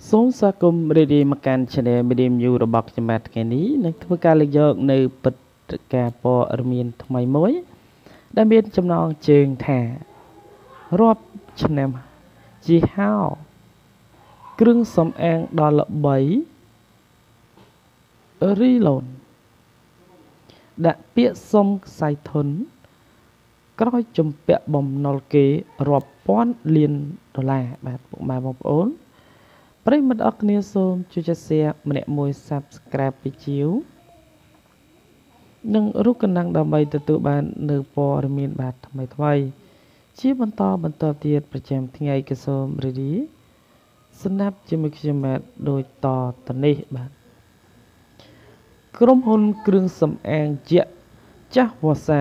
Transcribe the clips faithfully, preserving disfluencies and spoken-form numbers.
សូមស្វាគមន៍រីឌីមកកាន់ Channel Medium View របស់ខ្ញុំបាទថ្ងៃនេះនឹងធ្វើការលើកយកនៅព្រឹត្តិការណ៍ព័ត៌មានថ្មីមួយដែលមានចំណងជើងថារាប់ឆ្នាំជាហោគ្រឿងសំអាងដ៏ល្បីរីឡូនដាក់ពាក្យសុំខ្សែធនក្រោយជំពាក់បំណុលគេរាប់ពាន់លានដុល្លារបាទពុកម៉ែបងប្អូនប្រិយមិត្តអរគ្នាសូមជួយចុច Share ម្នាក់មួយ Subscribe ពីជាវនិងរូបកណ្ដឹងដើម្បីទទួលបាននៅព័ត៌មានបាទថ្មីថ្មីជាបន្តបន្តទៀតប្រចាំថ្ងៃកសូមរីឌីស្នាប់ជាមួយខ្ញុំបាទដូចតទៅនេះបាទក្រុមហ៊ុនគ្រឿងសម្អាងយក្សចាស់វស្សា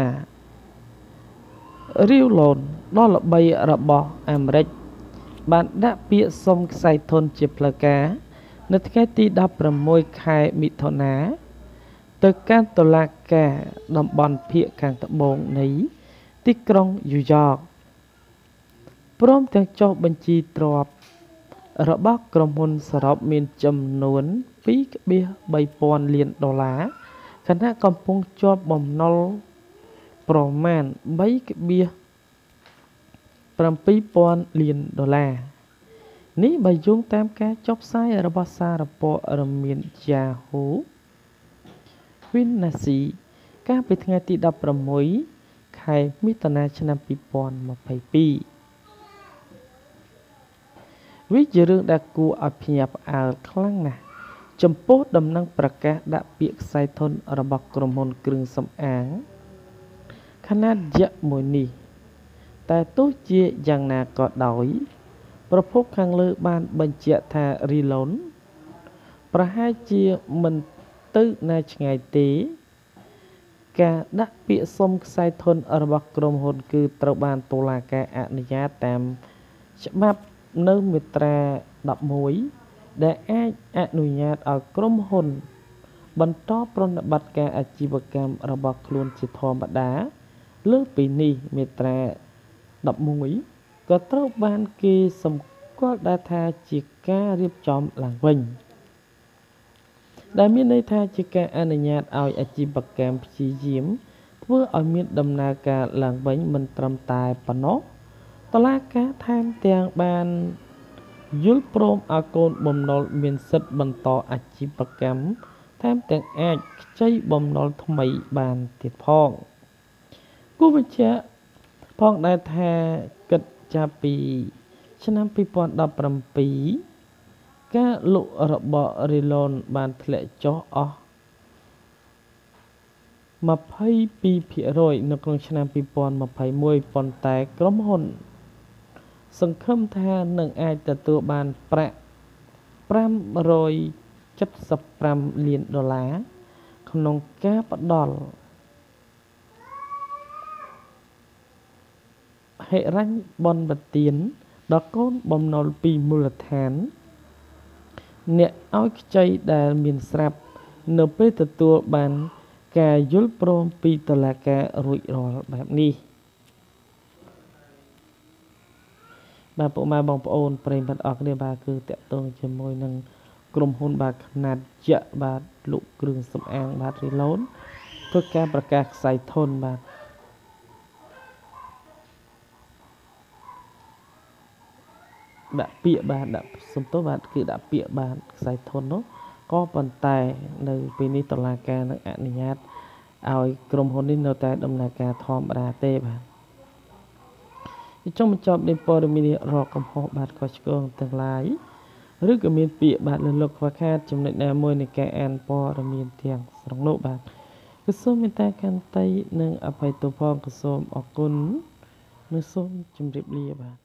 រីវឡូនដ៏ល្បីរបស់អាមេរិកបានដាក់ពាក្យសុំខ្សែធនជាផ្លូវការនៅថ្ងៃទីដប់ប្រាំមួយខែមិថុនាទៅកាន់តុលាការតំបន់ភាគខាងត្បូងនៃទីក្រុងញូវយ៉កព្រមទាំងចុះបញ្ជីទ្រព្យរបស់ក្រុមហ៊ុនសរុបមានចំនួន ពីរដុល្លារបីពាន់លានដុល្លារខណៈកំពុងជាប់បំណុលប្រមាណ បីដុល្លារប្រាំពីរពាន់លានដុល្លារនេះបើយោងតាមការចុះផ្សាយរបស់សារព័ត៌មាន Yahoo Finance កាលពីថ្ងៃទីដប់ប្រាំមួយខែមិថុនាឆ្នាំពីរពាន់ម្ភៃពីរវាជារឿងដែលគួរឲ្យភ្ញាក់ផ្អើលខ្លាំងណាស់ចំពោះដំណឹងប្រកាសដាក់ពាក្យខ្សែធនរបស់ក្រុមហ៊ុនគ្រឿងសម្អាងខនាតយក្សមួយនេះតែទោះជាយ៉ាងណាក៏ដោយប្រភពខាងលើបានបញ្ជាក់ថារីឡូនប្រហែលជាមិនទៅណាឆ្ងាយទេការដាក់ពាក្យសុំខ្សែធនរបស់ក្រុមហ៊ុនគឺត្រូវបានតុលាការអនុញ្ញាតតាមច្បាប់នៅមាត្រាដប់មួយដែលអាចអនុញ្ញាតឲ្យក្រុមហ៊ុនបន្តប្រតិបត្តិការអាជីវកម្មរបស់ខ្លួនជាធម្មតាលើសពីនេះមាត្រាដប់មួយក៏ត្រូវបានគេសម្គាល់ដែរថាជាការរៀបចំឡើងវិញដែលមានន័យថាជាការអនុញ្ញាតឲ្យអាជីវកម្មព្យាយាមធ្វើឲ្យមានដំណើរការឡើងវិញមិនត្រឹមតែប៉ុណ្ណោះតុលាការថែមទាំងបានយល់ព្រមឲ្យកូនបំណុលមានសិទ្ធិបន្តអាជីវកម្មថែមទាំងអាចខ្ចីបំណុលថ្មីបានទៀតផងគូបញ្ជាក់ផងដែរថាគិតចាប់ពីឆ្នាំពីរពាន់ដប់ប្រាំពីរការលក់របស់រីឡូនបានធ្លាក់ចុះអស់ ម្ភៃពីរភាគរយ នៅក្នុងឆ្នាំពីរពាន់ម្ភៃមួយប៉ុន្តែក្រុមហ៊ុនសង្ឃឹមថានឹងអាចទទួលបានប្រាក់ប្រាំរយចិតសិបប្រាំលានដុល្លារក្នុងការផ្ដល់ហិរញ្ញប័ណ្ណប្បទានដល់កូនបំណុលពីមូលដ្ឋានអ្នកឲ្យខ្ចីដែលមានស្រាប់នៅពេលទទួលបានការយល់ព្រមពីតុលាការរួចរាល់បែបនេះបាទពុកម៉ែបងប្អូនប្រិយមិត្តអរគ្នាបាទគឺតាក់ទងជាមួយនឹងក្រុមហ៊ុនបាទខ្នាតយក្សបាទលក់គ្រឿងសម្អាងបាទរីឡូនធ្វើការប្រកាសខ្សែធនបាទដាក់ពាក្យបាទដាក់សំទោសបាទគឺដាក់ពាក្យបាទខ្សែធននោះក៏ប៉ុន្តែនៅពេលនេះតុលាការនឹងអនុញ្ញាតឲ្យក្រុមហ៊ុននេះនៅតែដំណើរការធម្មតាទេបាទចុងបញ្ចប់នៃព័ត៌មានរកកំហុសបាទខុសឆ្គងទាំងឡាយឬក៏មានពាក្យបាទលើលោកខ្វះខាតចំណុចណាមួយនៃការអានព័ត៌មានទាំងស្រុងនោះបាទគឺសូមមេត្តាខន្តីនិងអភ័យទោសផងក៏សូមអរគុណនិងសូមជម្រាបលាបាទ